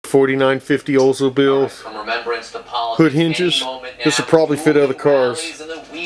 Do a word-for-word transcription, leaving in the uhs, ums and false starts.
forty-nine fifty Oldsmobile hood hinges. This will probably fit other cars.